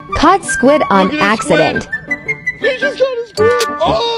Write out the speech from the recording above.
Caught squid on Look at the accident. squid. He just got a squid. Oh!